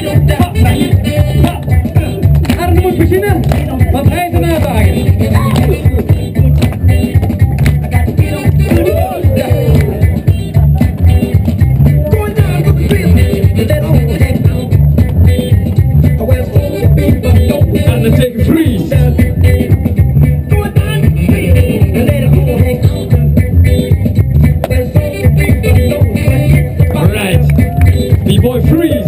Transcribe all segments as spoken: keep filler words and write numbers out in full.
Arne moet beginnen, want hij is een uitdager. Arne take freeze. Alright, B-boy freeze.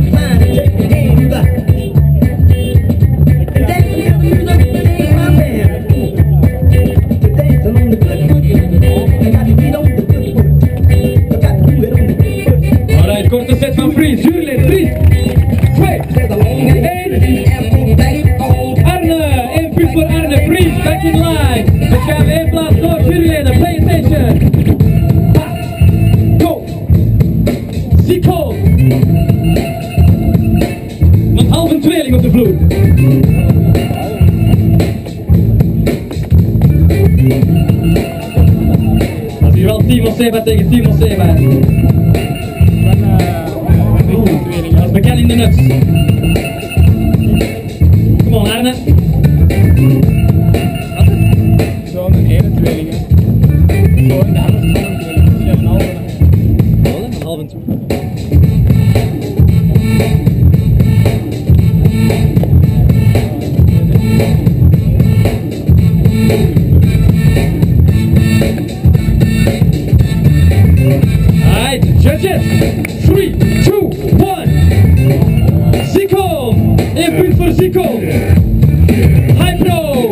Alright, korte set van freeze. Jurylid, drie, twee, één. Arne, één punt voor Arne. Freeze, back in line. We gaan één plaats door. Juryleden, pay attention. Go. Zico. Een halve tweeling op de vloer. Dat is hier wel Timo Seba tegen Timo Seba. Dat is bekend in de nuts. Kom on, Arne. Zo'n ene tweeling, hè. Zo in de helft van een tweeling. Ja, een halve. Een halve tweeling. Alright, judges. three, two, one. Zico. één punt voor Zico. High Pro.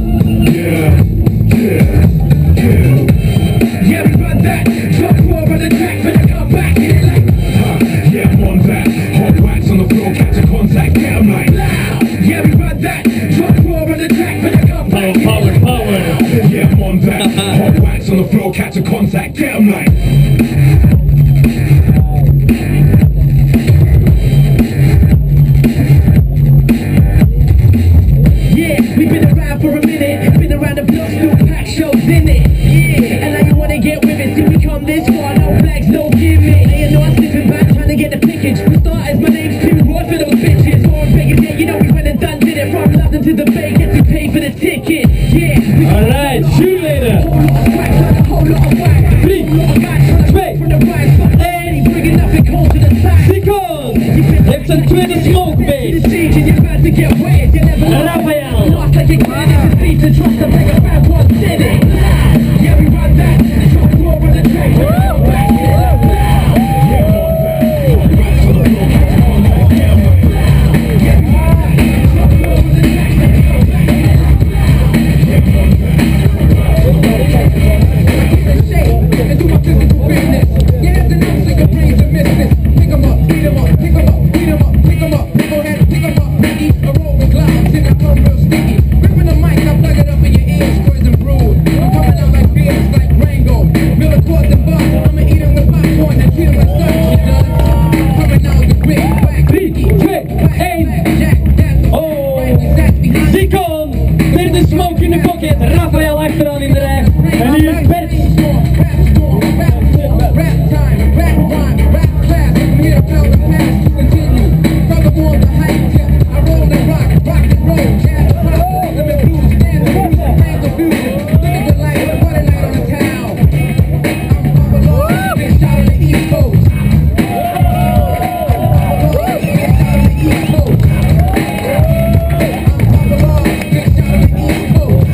Yeah, we run that. Drop more on the track, but I come back in it like uh, yeah, I'm on that. Hot wax on the floor, catch a contact, damn right. Yeah, we run that. Drop more on the track, but I come back in it Power, like power. yeah, I'm on that. Hot wax on the floor, catch a contact, damn right. Yeah, we've been around for a minute, been around the block, still pack shows in it. Yeah, and now you wanna get with it, see we come this far, no flags, no gimmick. And you know I'm slipping back, trying to get the package. For starters, my name's Tim Roy for those bitches. So I'm begging, yeah, you know we went and done did it. From London to the Bay, get to pay for the ticket. Yeah, we Alright, juryleden. whole lot of wax, Drie, twee, from the right side, één. bringing up and cold to the side. Zico heeft zijn tweede smoke The base. siege and you're about to get wet, you never know. Raphael. Lost like a kid, it's a beat to trust the bigger fat one city. Yeah, we run that, drop more on the track, we go back, get up now. Yeah, we run that, drop more on the track, we go back, get up now. Yeah, we run that, drop more on the track, we go back, get up now. Yeah, we run that, keep it shape, and do my physical business. Yeah, that's enough, like a brains are missing. Pick 'em up, beat 'em up, pick 'em up, beat 'em up, pick 'em up, people had to pick 'em up, Ricky, a roll with clouds, and I come real sticky. Ripping the mic, I plug it up in your ears, squares and bruised. I'm coming out like beers, like Rango. Miller Coors and Bucks, I'ma eat 'em with popcorn and treat 'em like such, you done. Coming out the big whack, Drie, twee, één. Jack, that's Oh, that's behind Zico. Derde smoke in de pocket. Raphael achteraan in de rij. En hier is Bert. Rap time, rap rhyme, rap class. I'm here to tell the past to continue. From the war to high tip, I roll and rock, rock and roll, jazz and pop, rhythm and blues, dance and music, brand of fusion. Look at the light, what a night on the town. I'm Papa Lord, big shot on the East Coast. Papa Lord, big shot on the East Coast. I'm Papa Lord, big shot on the East Coast.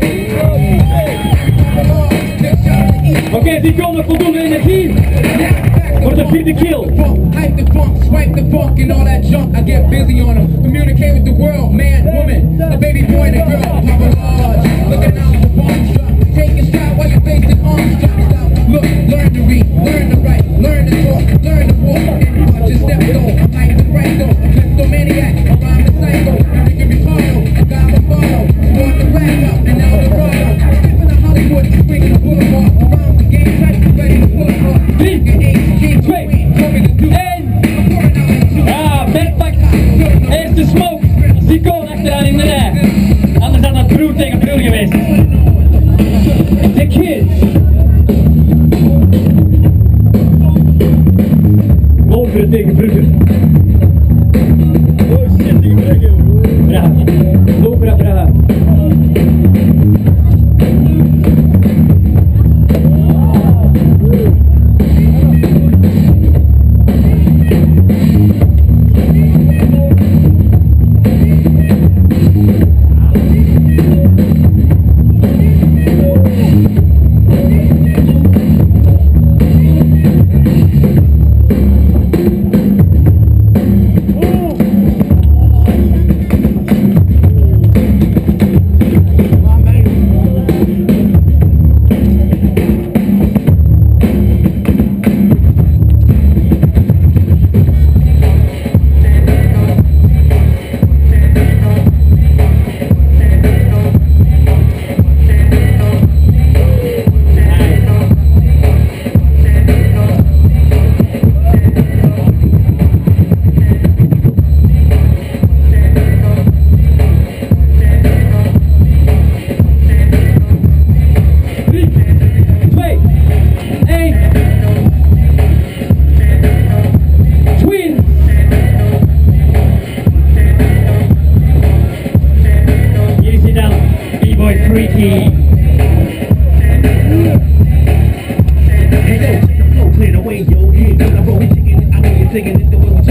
Papa Lord, big shot on the East Coast. Oké, die komen voldoende energie voor de vierde kill. Hype the funk, swipe the funk and all that junk. I get busy on them. Communicate with the world, man, woman, a baby boy and a girl. Papa Lodge, looking out the bomb truck. Take a shot while you're facing arms dropped out. Look, learn to read, learn to write, learn to talk, learn to walk, and watch your steps though. I'm like the right though, kleptomaniac, I'm the psycho. Ricky Ricardo, got the follow. Brought the rap up and now the ride. Stepping to Hollywood, swinging the boulevard. Around the game, ready to pull apart. Drie, twee, één. Ja, Bert pakt eerste smoke. Zico achteraan in de rij. Anders had dat broer tegen broer geweest. The Kids. Wolveren tegen Brugge.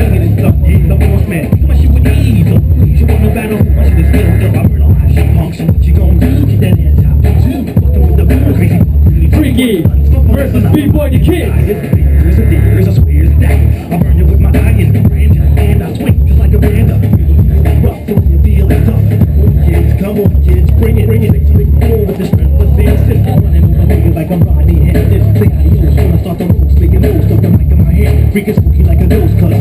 singing and stuff. Yeah, the boss man. So much shit with ease. So please, you want no battle? My shit is still dope. I burn a lot of shit punks. So what you gon' do? Get that ass out. Two, fucking with the real crazy. Freaky versus B-Boy the Kid. There's a there's a swear to that. I burn you with my iron brand, and I swing just like a random. Rough till you feel it tough. Kids, come on, kids, bring it, bring it. Big roll with the strength of dancing. Running over niggas like I'm Rodney Hampton. Say adios when I start the roll. Speaking nose, stuff the mic in my hand. Freaking spooky like a ghost, cuz.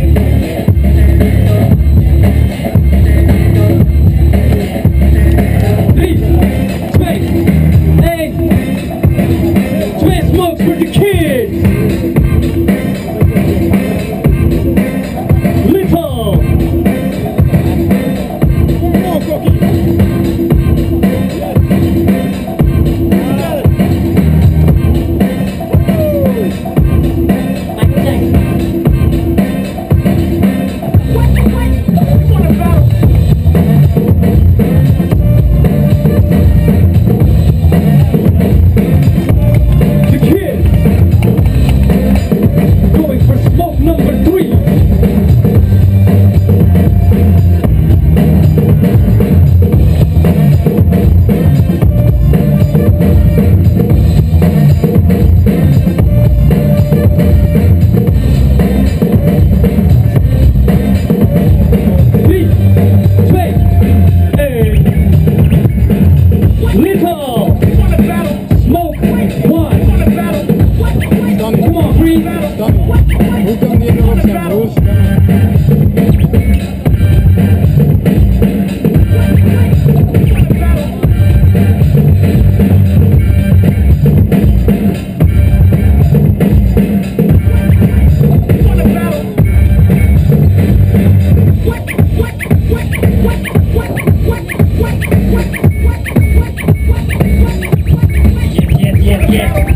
Three, space, eight, Smash Smokes for the Kids. Little. Come on, Cookie. The Kids. Going for smoke number three. Three, space, eight. Little. Smoke one. Come on, Free. Done. Who's done the interruption? Who's done? Yes, yes, yes.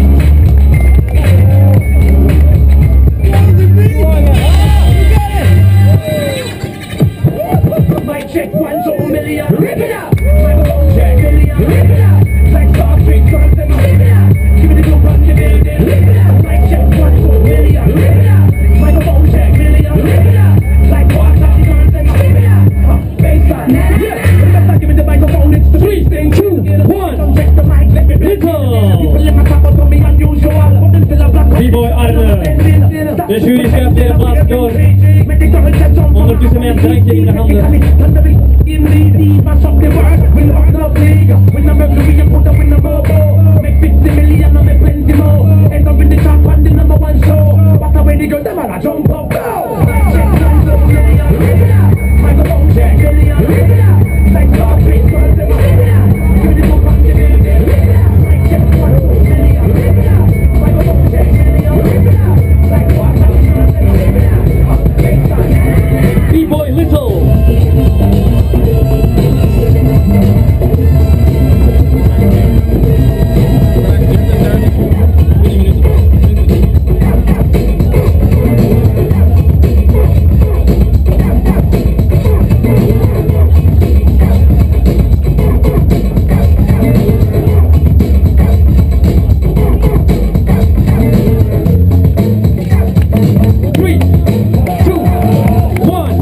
Mic check one to a million. Rip it up. Microphone check million. Rip it up. Like Star Trek, Trump, and rip it up. Give me the dope on the building. Rip it up. Mic check one to a million. Rip it up. Microphone check million. Rip it up. Like Star Trek, Trump, and rip it up. Uh, baseline. Yeah. Let's not give me the microphone. It's the Three, thing. two, one. Don't check the mic. Let me Little. People in my top of me unusual. Put them till I block. B-Boy Arne. De jury ska dela plats går. Ondertussen med en drankje in de handen. Jump up, go! B-Boy Little. Three, two, one.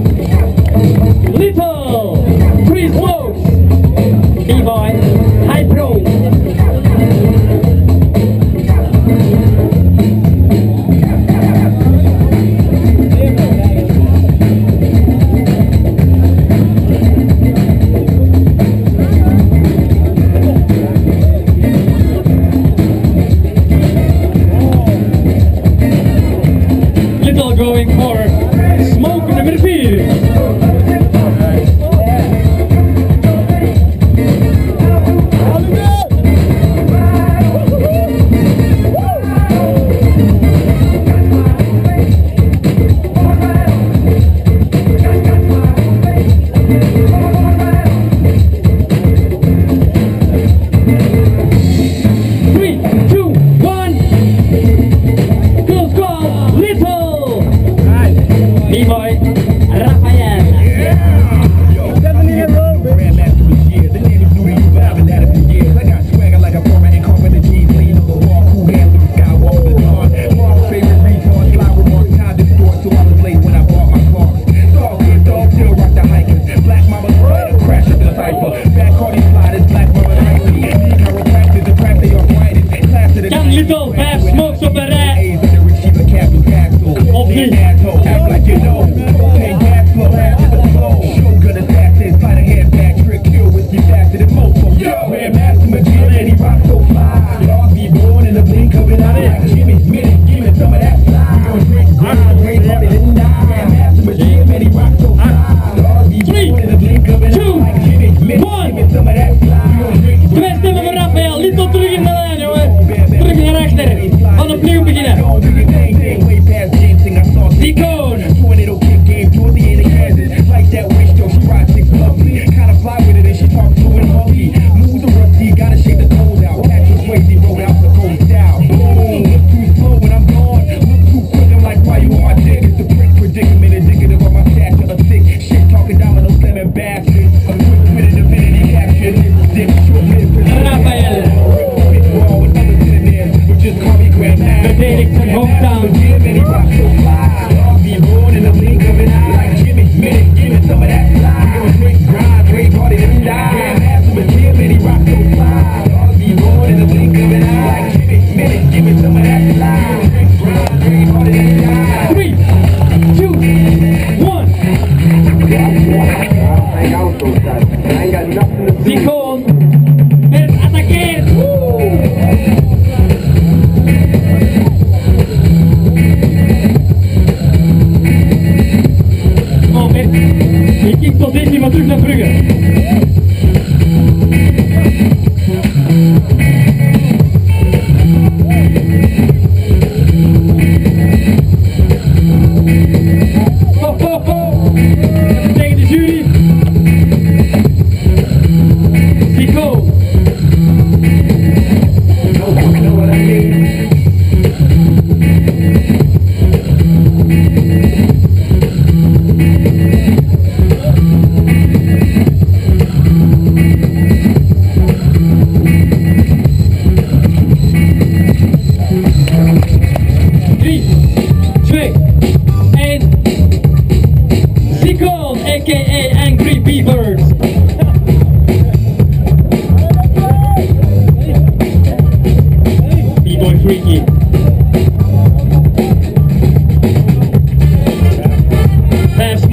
Little. Three smokes. B-Boy. High Pro. Little going for smoke number four. Three, two, one. Go squad, Little. B-Boy Rafael. Favorite retard, fly remarks, how distort, so I was late.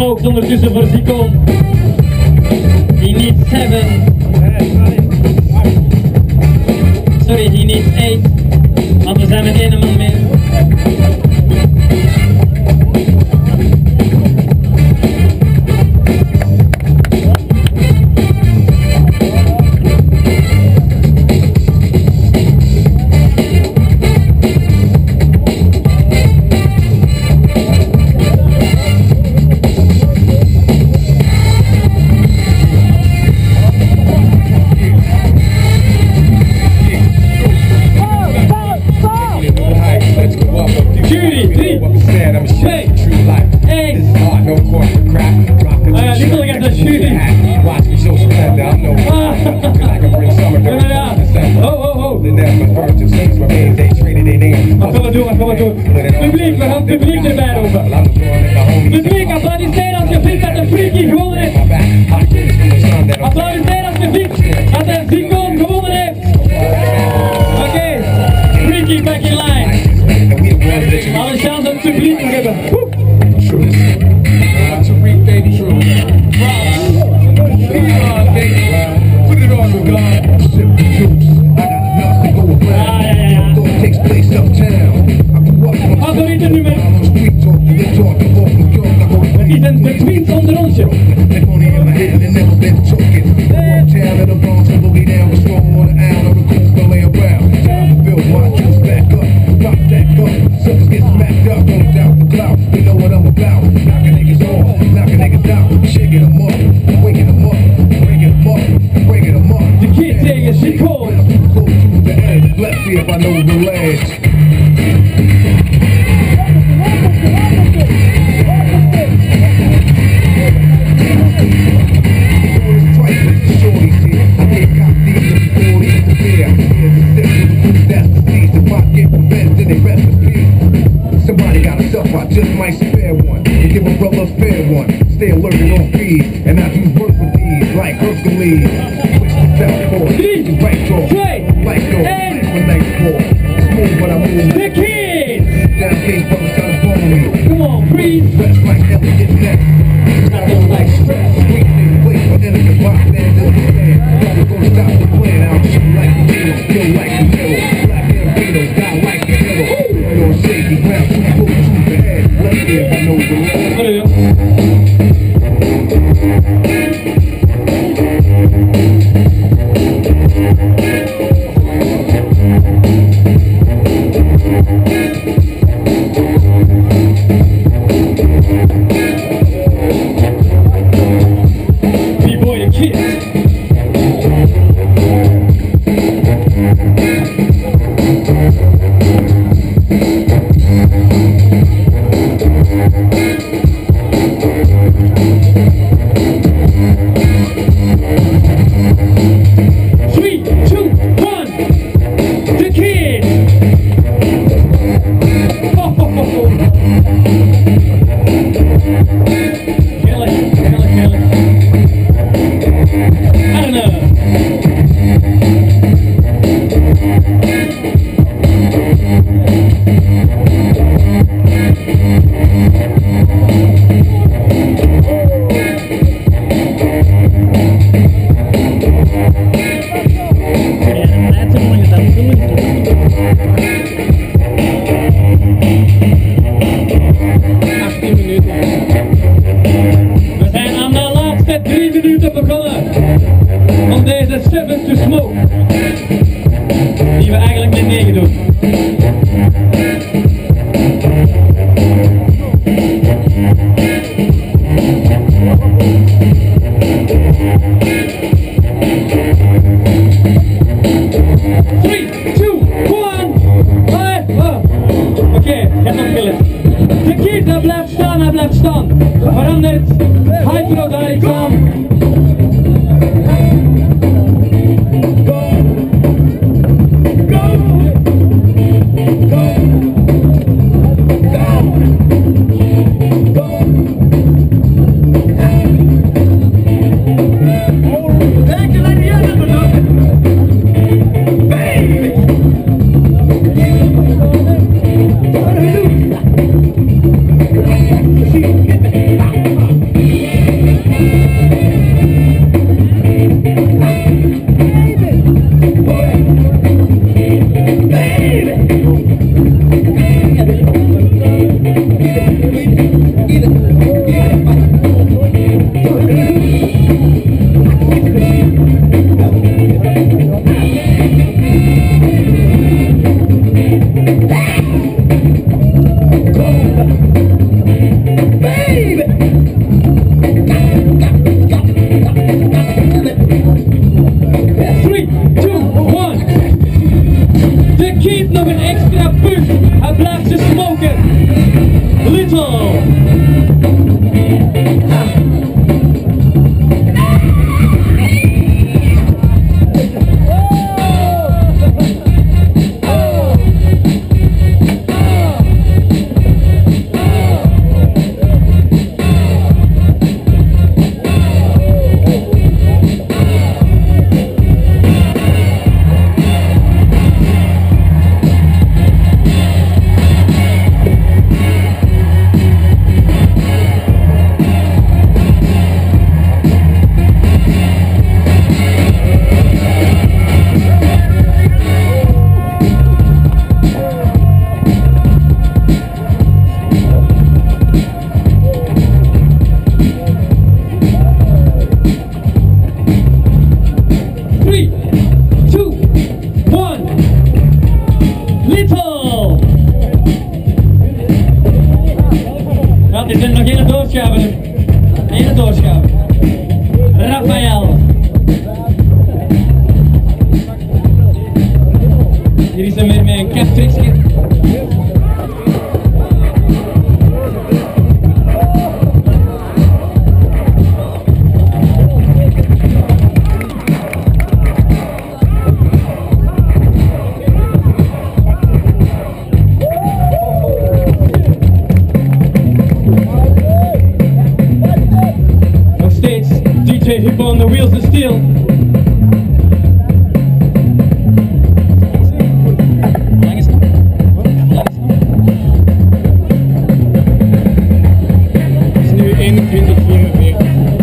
Smokes ondertussen voor Zikon. He needs seven. Sorry, he needs eight. Want we zijn met één man meer. Publiek, we gaan het publiek erbij roepen. Publiek, applaudisseer als je vindt dat de Freaky gewonnen heeft. Applaudisseer als je vindt dat de Zikon gewonnen heeft. Oké, okay. Freaky back in line. Alle chance dat het publiek nog hebben. Favoriete nummer. Het is een de tweets onder ons, joh. De kid tegen Zikon. Just might spare one and give a brother a fair one. Stay alert and on feed, and I do work with these like Hercules. Switch to southpaw, to right jaw, right jaw, for next ball. Smooth when I move. The kids! Down case brothers trying to phone me. Come on, breathe. Dress like Elliot Ness. I don't like stress. Sweet nigga, wait for innocent bystander. Never gonna stop the plan. I'll shoot like a needle, kill like a middle. Black hair beetles, die like a hill. You're shaky ground, too close to the head. Let's see if I know the rest. B-boy the kid. Van deze Seven to Smoke, die we eigenlijk met negen doen. Three, two, one, five, oh. Oké, okay, heb nog geleerd. De kid, hij blijft staan, hij blijft staan. Verandert, Hypro daar iets aan. doorschouwen. Raphaël. Hier is hem weer met een captricksje. Nog steeds D J Hippo on the wheels of steel. Lang is het? Lang is het? Het is nu eenentwintig vierenveertig.